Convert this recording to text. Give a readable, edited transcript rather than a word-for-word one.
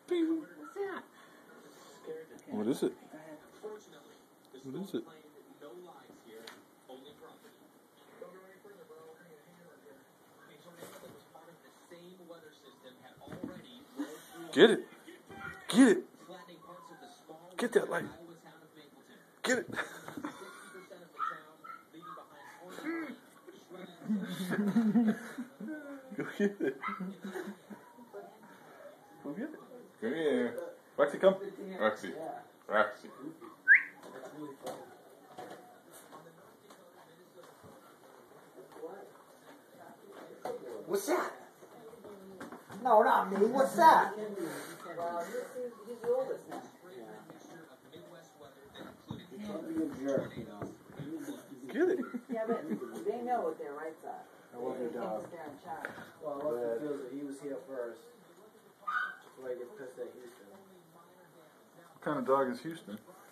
Bing. What's that? What is it? What is it? Get it. Get it. Get that light. Get it. Go get it. Go get it. Come here. Roxy, come. Roxy. Roxy. What's that? No, not me. What's that? Well, he's the oldest now. He can't be a jerk, you know. Get it. Yeah, but they know what their rights are. Well, They he think does. that they're in charge. Well, Lefty feels that he was here first. That's why he gets pissed at Houston. What kind of dog is Houston?